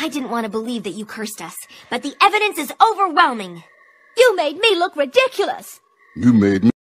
I didn't want to believe that you cursed us, but the evidence is overwhelming. You made me look ridiculous. You made me